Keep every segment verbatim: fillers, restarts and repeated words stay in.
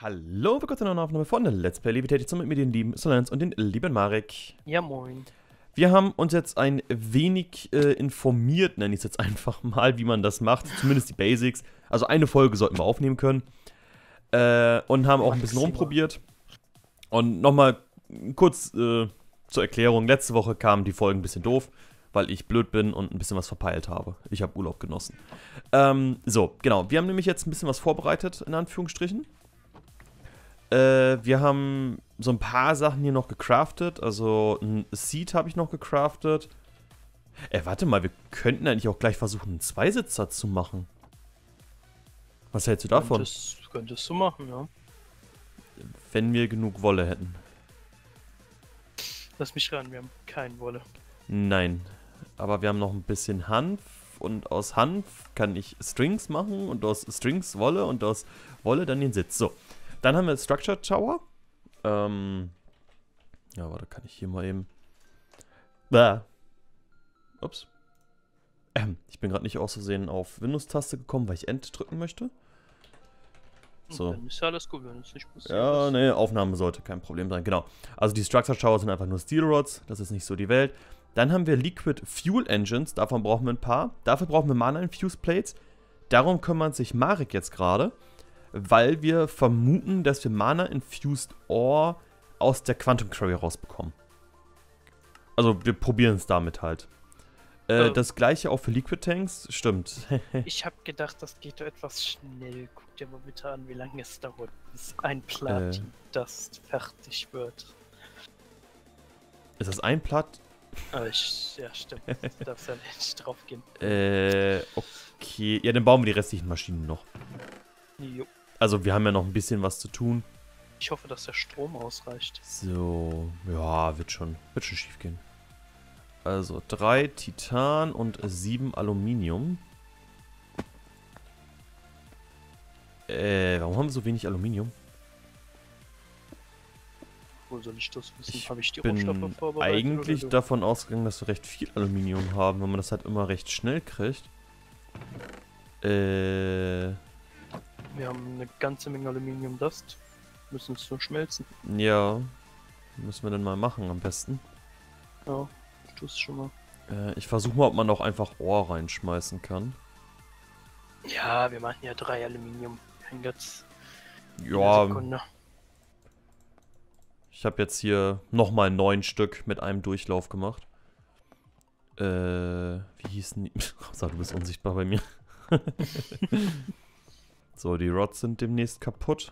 Hallo, willkommen zu einer neuen Aufnahme von Let's Play Levitated zusammen mit mir, den lieben Solenz und den lieben Marek. Ja, moin. Wir haben uns jetzt ein wenig äh, informiert, nenne ich es jetzt einfach mal, wie man das macht, zumindest die Basics. Also eine Folge sollten wir aufnehmen können. Äh, und haben auch ein bisschen rumprobiert. Und nochmal kurz äh, zur Erklärung, letzte Woche kamen die Folgen ein bisschen doof, weil ich blöd bin und ein bisschen was verpeilt habe. Ich habe Urlaub genossen. Ähm, so, genau, wir haben nämlich jetzt ein bisschen was vorbereitet, in Anführungsstrichen. Äh, wir haben so ein paar Sachen hier noch gecraftet. Also ein Seat habe ich noch gecraftet. Äh, warte mal, wir könnten eigentlich auch gleich versuchen, einen Zweisitzer zu machen. Was hältst du davon? Das könntest du machen, ja. Wenn wir genug Wolle hätten. Lass mich ran, wir haben keine Wolle. Nein. Aber wir haben noch ein bisschen Hanf. Und aus Hanf kann ich Strings machen. Und aus Strings Wolle. Und aus Wolle dann den Sitz. So. Dann haben wir Structure Tower. Ähm. Ja, warte, kann ich hier mal eben. Bäh. Ups. Ähm, ich bin gerade nicht aus Versehen auf Windows-Taste gekommen, weil ich End drücken möchte. So. Dann ist ja alles gut, wenn es nicht passiert. Ja, ne, Aufnahme sollte kein Problem sein, genau. Also die Structure Tower sind einfach nur Steel Rods, das ist nicht so die Welt. Dann haben wir Liquid Fuel Engines, davon brauchen wir ein paar. Dafür brauchen wir Mana Infused Plates. Darum kümmert sich Marek jetzt gerade, weil wir vermuten, dass wir Mana Infused Ore aus der Quantum Quarry rausbekommen. Also wir probieren es damit halt. Äh, Äh. das gleiche auch für Liquid Tanks, stimmt. Ich habe gedacht, das geht doch etwas schnell. Guck dir mal bitte an, wie lange es dauert, bis ein Platin Äh. das fertig wird. Ist das ein Platt? Aber ich, ja, stimmt. Du darfst ja nicht drauf gehen. Äh, okay. Ja, dann bauen wir die restlichen Maschinen noch. Jo. Also wir haben ja noch ein bisschen was zu tun. Ich hoffe, dass der Strom ausreicht. So, ja, wird schon, wird schon schief gehen. Also drei Titan und sieben Aluminium. Äh, warum haben wir so wenig Aluminium? Wo soll ich das wissen? Ich Habe ich die bin Rohstoffe vorbereitet? eigentlich oder du? davon ausgegangen, dass wir recht viel Aluminium haben, wenn man das halt immer recht schnell kriegt. Äh, Wir haben eine ganze Menge Aluminium-Dust. Müssen es nur schmelzen. ja, müssen wir dann mal machen am besten. Ja, ich tue es schon mal. Äh, ich versuche mal, ob man auch einfach Ohr reinschmeißen kann. Ja, wir machen ja drei Aluminium. Kein Götz. Ja, Sekunde. ich habe jetzt hier nochmal neun Stück mit einem Durchlauf gemacht. Äh, wie hießen die? Sag, du bist unsichtbar bei mir. So, die Rods sind demnächst kaputt.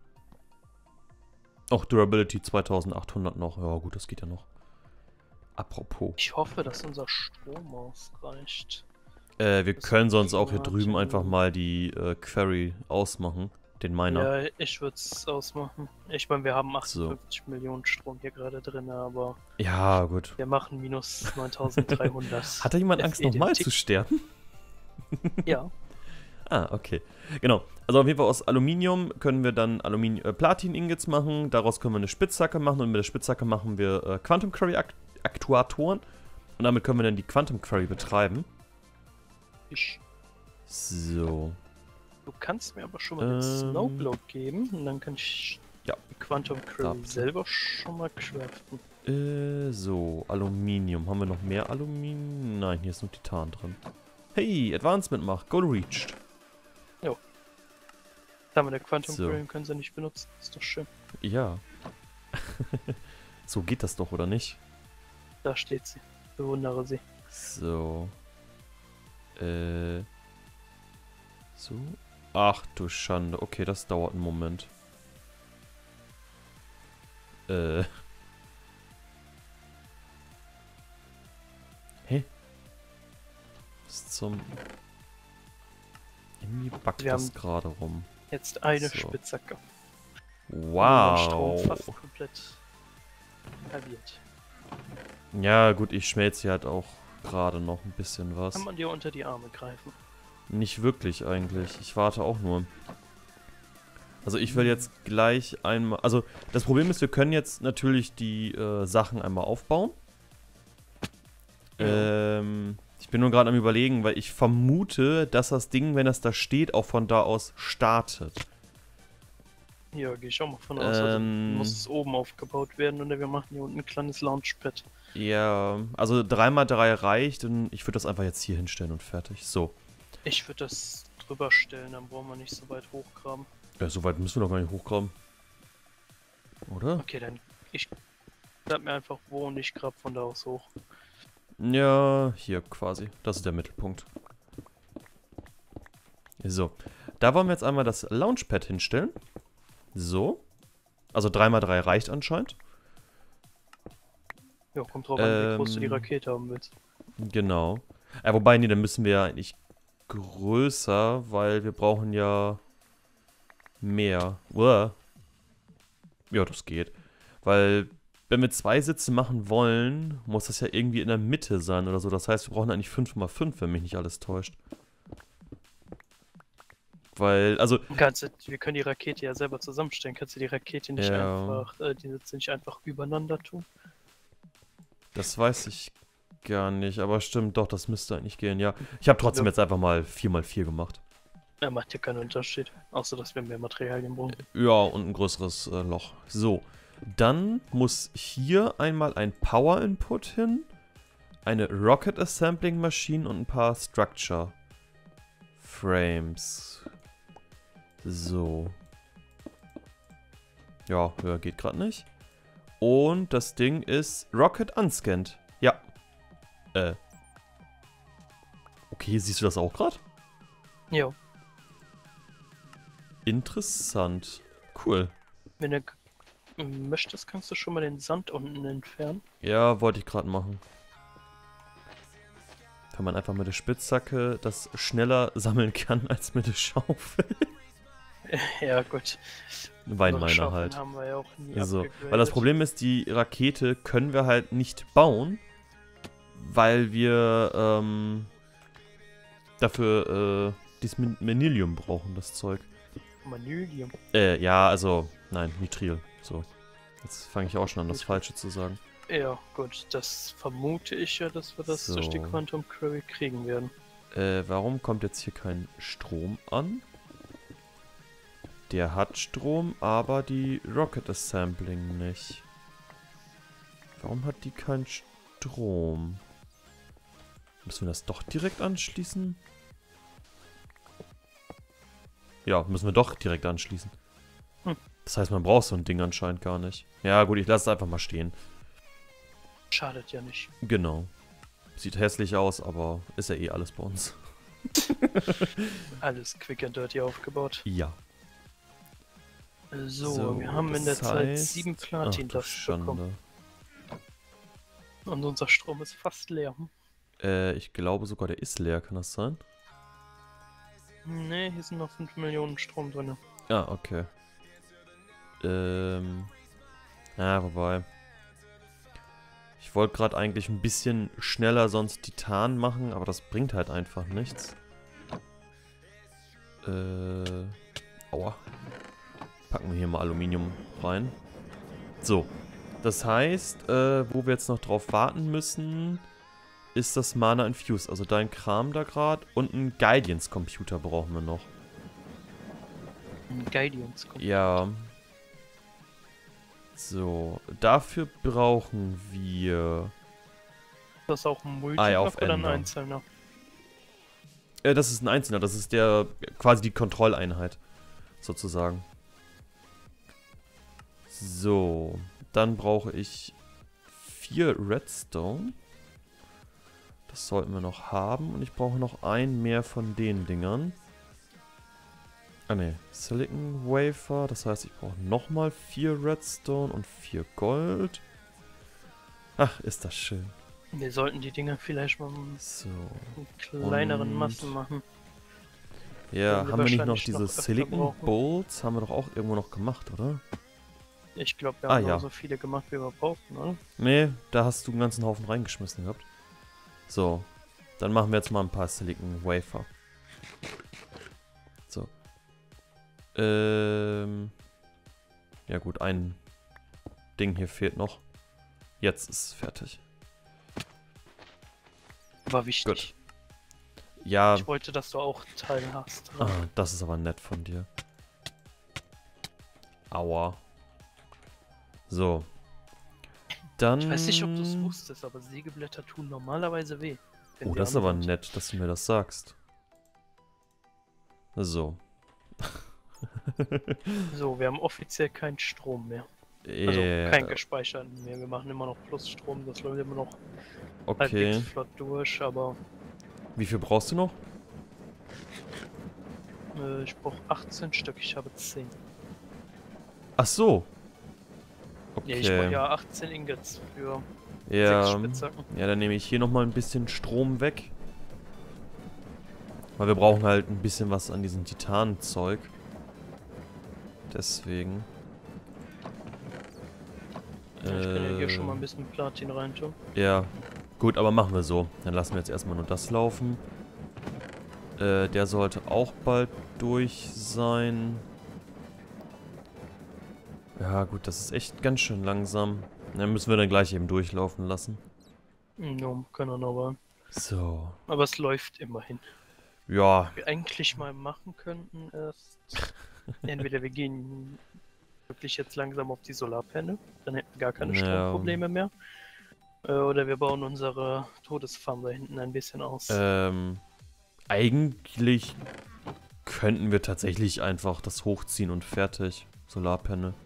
Auch Durability zweitausendachthundert noch. Ja gut, das geht ja noch. Apropos. Ich hoffe, dass unser Strom ausreicht. Äh, wir Das können sonst auch hier Klima- drüben einfach mal die äh, Quarry ausmachen. Den Miner. Ja, ich würde es ausmachen. Ich meine, wir haben achtundfünfzig Millionen Strom hier gerade drin, aber Ja, gut. wir machen minus neuntausenddreihundert. Hat da jemand Angst, nochmal F E den zu sterben? Tick- Ja, Ah, okay. Genau. Also auf jeden Fall aus Aluminium können wir dann Alumini äh, Platin-Ingots machen. Daraus können wir eine Spitzhacke machen. Und mit der Spitzhacke machen wir äh, Quantum Quarry -Akt Aktuatoren. Und damit können wir dann die Quantum Quarry betreiben. ich. So. Du kannst mir aber schon mal den Ähm. Snowblock geben und dann kann ich Ja. die Quantum Da Quarry bitte. selber schon mal craften. Äh, so. Aluminium. Haben wir noch mehr Aluminium? Nein, hier ist nur Titan drin. Hey, Advancement macht. Goal reached. Da haben wir eine Quantum So. Quarry und können sie nicht benutzen. Ist doch schön. Ja. So geht das doch, oder nicht? Da steht sie. Bewundere sie. So. Äh. So. Ach du Schande. Okay, das dauert einen Moment. Äh. Hä? Was zum... Irgendwie backt Wir das haben- gerade rum. Jetzt eine So. Spitzhacke. Unser Strom Wow. fast komplett halbiert. Ja, gut, ich schmelze hier halt auch gerade noch ein bisschen was. Kann man dir unter die Arme greifen? Nicht wirklich eigentlich. Ich warte auch nur. Also ich will jetzt gleich einmal... Also das Problem ist, wir können jetzt natürlich die äh, Sachen einmal aufbauen. Ja. Ähm, ich bin nur gerade am Überlegen, weil ich vermute, dass das Ding, wenn das da steht, auch von da aus startet. Ja, gehe ich auch mal von aus. Also Ähm, muss es oben aufgebaut werden und wir machen hier unten ein kleines Launchpad. ja, also drei mal drei reicht und ich würde das einfach jetzt hier hinstellen und fertig. So. Ich würde das drüber stellen, dann brauchen wir nicht so weit hochgraben. Ja, so weit müssen wir doch gar nicht hochgraben. Oder? Okay, dann ich sag mir einfach wo und ich grab von da aus hoch. Ja, hier quasi. Das ist der Mittelpunkt. So. Da wollen wir jetzt einmal das Launchpad hinstellen. So. Also drei mal drei reicht anscheinend. Ja, kommt drauf an, wie groß du die Ähm, Rakete haben willst. Genau. Ja, wobei, nee, dann müssen wir ja eigentlich größer, weil wir brauchen ja mehr. Uah. Ja, das geht. Weil, wenn wir zwei Sitze machen wollen, muss das ja irgendwie in der Mitte sein oder so. Das heißt, wir brauchen eigentlich fünf mal fünf, wenn mich nicht alles täuscht. Weil, also, Kannst du, wir können die Rakete ja selber zusammenstellen. Kannst du die Rakete nicht Ja. einfach, äh, die Sitze nicht einfach übereinander tun? das weiß ich gar nicht. Aber stimmt, doch, das müsste eigentlich gehen, ja. Ich habe trotzdem Ja. jetzt einfach mal vier mal vier gemacht. Er macht ja keinen Unterschied. Außer, dass wir mehr Materialien brauchen. Ja, und ein größeres äh, Loch. So, dann muss hier einmal ein Power Input hin, eine Rocket Assembling Maschine und ein paar Structure Frames. So. Ja, höher geht gerade nicht. Und das Ding ist Rocket Unscanned. Ja. Äh. Okay, siehst du das auch gerade? Ja, Interessant. Cool. wenn du g- möchtest, kannst du schon mal den Sand unten entfernen. Ja, wollte ich gerade machen. Wenn man einfach mit der Spitzhacke das schneller sammeln kann als mit der Schaufel. Ja, gut. Weinminer Unsere Schaufeln halt. haben wir ja auch nie So. upgegradet. Weil das Problem ist, die Rakete können wir halt nicht bauen, weil wir ähm, dafür äh, dieses Min- Manilium brauchen, das Zeug. Manilium. Äh, ja, also, nein, Nitril. So. Jetzt fange ich auch schon an, das Falsche zu sagen. Ja, gut. Das vermute ich ja, dass wir das durch die So. Quantum Query kriegen werden. Äh, warum kommt jetzt hier kein Strom an? Der hat Strom, aber die Rocket Assembling nicht. Warum hat die keinen Strom? Müssen wir das doch direkt anschließen? Ja, müssen wir doch direkt anschließen. Hm. Das heißt, man braucht so ein Ding anscheinend gar nicht. Ja gut, ich lasse es einfach mal stehen. Schadet ja nicht. Genau. Sieht hässlich aus, aber ist ja eh alles bei uns. Alles quick and dirty aufgebaut. Ja. So, So, wir haben in der das Zeit heißt- sieben Ach du Platin-Dust bekommen. Schande. Und unser Strom ist fast leer. Äh, ich glaube sogar, der ist leer, kann das sein? Ne, hier sind noch fünf Millionen Strom drin. Ah, okay. Ähm. Ja, wobei. Ich wollte gerade eigentlich ein bisschen schneller sonst Titan machen, aber das bringt halt einfach nichts. Äh. Aua. Packen wir hier mal Aluminium rein. So. Das heißt, äh, wo wir jetzt noch drauf warten müssen, ist das Mana Infused. Also dein Kram da gerade. Und ein Guardians-Computer brauchen wir noch. Ein Guardians kommt. Ja. So, dafür brauchen wir... Ist das auch ein Eye Multiblock of oder ein Ender. einzelner? Äh, das ist ein Einzelner, das ist der, quasi die Kontrolleinheit, sozusagen. So, dann brauche ich vier Redstone. Das sollten wir noch haben. Und ich brauche noch ein mehr von den Dingern. Ah ne, Silicon Wafer. Das heißt, ich brauche nochmal vier Redstone und vier Gold. Ach, ist das schön. Wir sollten die Dinger vielleicht mal So. in kleineren Und- Massen machen. Ja, Werden wir haben wir nicht noch wahrscheinlich diese noch öfter Silicon brauchen. Bolts? Haben wir doch auch irgendwo noch gemacht, oder? Ich glaube, wir Ah, haben ja. nur so viele gemacht, wie wir brauchten, oder? Nee, da hast du einen ganzen Haufen reingeschmissen gehabt. So, dann machen wir jetzt mal ein paar Silicon Wafer. So. Ähm. Ja gut, ein Ding hier fehlt noch. Jetzt ist es fertig. War wichtig. Gut. Ja, Ich wollte, dass du auch Teil hast. ah, das ist aber nett von dir. Aua. So. Dann... Ich weiß nicht, ob du es wusstest, aber Sägeblätter tun normalerweise weh. wenn Oh, sie das ist aber an sind. nett, dass du mir das sagst. So. So, wir haben offiziell keinen Strom mehr. Also Yeah. kein gespeicherten mehr. Wir machen immer noch Plusstrom, das läuft immer noch Okay. halbwegs flott durch, aber Wie viel brauchst du noch? äh, ich brauche achtzehn Stück, ich habe zehn. Ach so. Ja, ich brauche Okay. ja achtzehn Ingots für Ja, sechs Spitzhacken. ja, dann nehme ich hier nochmal ein bisschen Strom weg. Weil wir brauchen halt ein bisschen was an diesem Titanzeug. Deswegen. Ja, ich kann ja hier Äh, schon mal ein bisschen Platin reintun. Ja, gut, aber machen wir so. Dann lassen wir jetzt erstmal nur das laufen. Äh, der sollte auch bald durch sein. Ja, gut, das ist echt ganz schön langsam. Dann müssen wir dann gleich eben durchlaufen lassen. Ja, kann er aber. So. Aber es läuft immerhin. Ja, Was wir eigentlich mal machen könnten, ist entweder wir gehen wirklich jetzt langsam auf die Solarpanel, dann hätten wir gar keine Ja. Stromprobleme mehr. Äh, Oder wir bauen unsere Todesfarm da hinten ein bisschen aus. ähm, eigentlich könnten wir tatsächlich einfach das hochziehen und fertig. Solarpanel.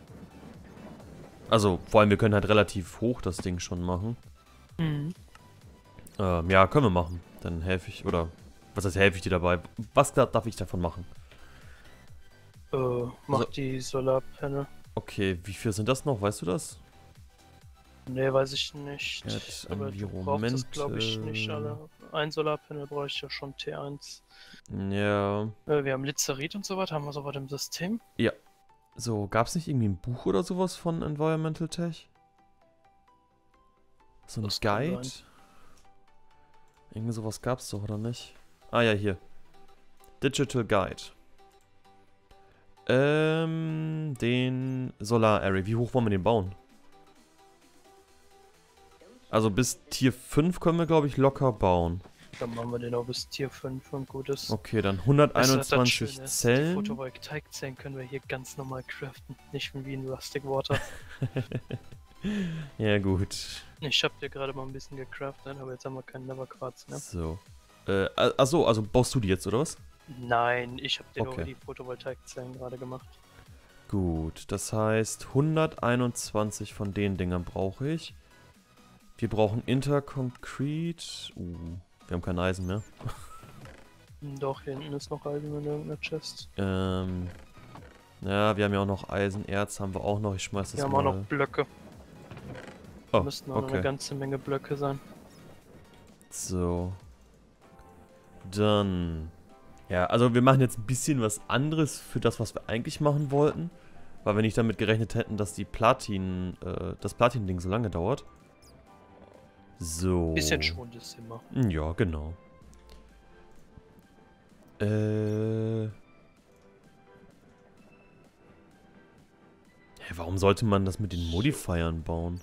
Also, vor allem, wir können halt relativ hoch das Ding schon machen. Mhm. Ähm, ja, können wir machen. Dann helfe ich, oder, was heißt helfe ich dir dabei? Was da- darf ich davon machen? Äh, mach So. die Solarpanel. Okay, wie viel sind das noch? Weißt du das? Ne, weiß ich nicht. Jetzt Aber du brauchst es, glaube ich, nicht alle. Ein Solarpanel brauche ich ja schon T eins. Ja. Äh, wir haben Lizerit und so was. Haben wir sowas im System? So, gab es nicht irgendwie ein Buch oder sowas von Environmental Tech? So ein Das kann Guide? sein. Irgendwie sowas gab es doch, oder nicht? Ah ja, hier. Digital Guide. Ähm, den Solar Array. Wie hoch wollen wir den bauen? Also bis Tier fünf können wir, glaube ich, locker bauen. Dann machen wir den auch bis Tier fünf und gut ist. Okay, dann Weißt du, was das hunderteinundzwanzig Schöne ist? Die Zellen. Photovoltaikzellen können wir hier ganz normal craften, nicht wie in Rustic Water. Ja, gut. Ich hab dir gerade mal ein bisschen gecraftet, aber jetzt haben wir keinen Neverquartz mehr. So. Äh, achso, also baust du die jetzt, oder was? Nein, ich hab dir Okay. nur die Photovoltaikzellen gerade gemacht. Gut, das heißt hunderteinundzwanzig von den Dingern brauche ich. Wir brauchen Interconcrete. Uh, wir haben kein Eisen mehr. Doch, hier hinten ist noch Eisen in irgendeiner Chest. Ähm, ja, wir haben ja auch noch Eisenerz, haben wir auch noch. Ich schmeiß das Wir haben mal. auch noch Blöcke. Oh, Müssten auch noch okay. eine ganze Menge Blöcke sein. So. Dann. Ja, also wir machen jetzt ein bisschen was anderes für das, was wir eigentlich machen wollten. Weil wir nicht damit gerechnet hätten, dass die Platin, äh, das Platin-Ding so lange dauert. So. Bisschen Schwund ist immer. Ja, genau. Äh. Hä, warum sollte man das mit den Modifiern bauen?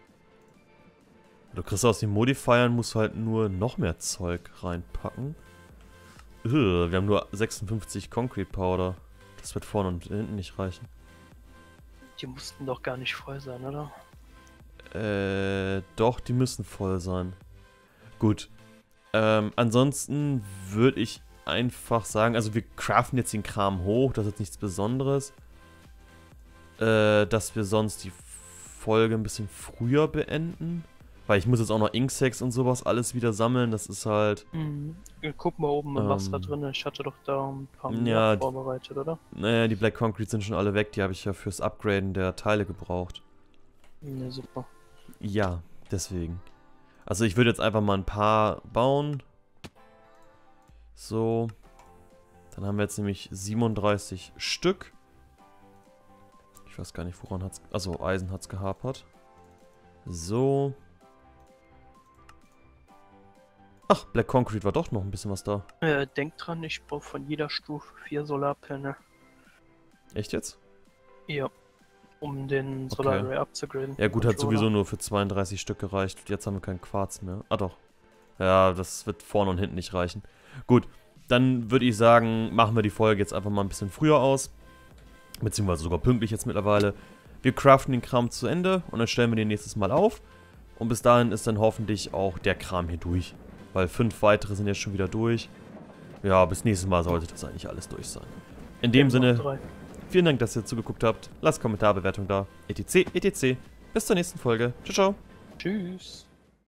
Du kriegst aus den Modifiern, musst du halt nur noch mehr Zeug reinpacken. Ugh, wir haben nur sechsundfünfzig Concrete Powder. Das wird vorne und hinten nicht reichen. Die mussten doch gar nicht voll sein, oder? Äh, doch, die müssen voll sein. Gut. Ähm, ansonsten würde ich einfach sagen, also wir craften jetzt den Kram hoch, das ist jetzt nichts Besonderes. Äh, dass wir sonst die Folge ein bisschen früher beenden. Weil ich muss jetzt auch noch Inksex und sowas alles wieder sammeln, das ist halt... Mhm. Guck mal oben im Wasser Ähm, drin. Ich hatte doch da ein paar ja, mehr die- vorbereitet, oder? Naja, die Black Concrete sind schon alle weg, die habe ich ja fürs Upgraden der Teile gebraucht. Ja, super. Ja, deswegen. Also ich würde jetzt einfach mal ein paar bauen. So. Dann haben wir jetzt nämlich siebenunddreißig Stück. Ich weiß gar nicht, woran hat's... Also Eisen hat's gehapert. So. Ach, Black Concrete war doch noch ein bisschen was da. Äh, denk dran, ich brauche von jeder Stufe vier Solarpanel. Echt jetzt? Ja. Um den Okay. Solar Array abzugraden. Ja gut, hat Controller. sowieso nur für zweiunddreißig Stück gereicht. Jetzt haben wir keinen Quarz mehr. Ah doch. Ja, das wird vorne und hinten nicht reichen. Gut, dann würde ich sagen, machen wir die Folge jetzt einfach mal ein bisschen früher aus. Beziehungsweise sogar pünktlich jetzt mittlerweile. Wir craften den Kram zu Ende und dann stellen wir den nächstes Mal auf. Und bis dahin ist dann hoffentlich auch der Kram hier durch. Weil fünf weitere sind jetzt schon wieder durch. Ja, bis nächstes Mal sollte das eigentlich alles durch sein. In dem Sinne, vielen Dank, dass ihr zugeguckt habt. Lasst Kommentarbewertung da. etc, et cetera. Bis zur nächsten Folge. Ciao, ciao. Tschüss.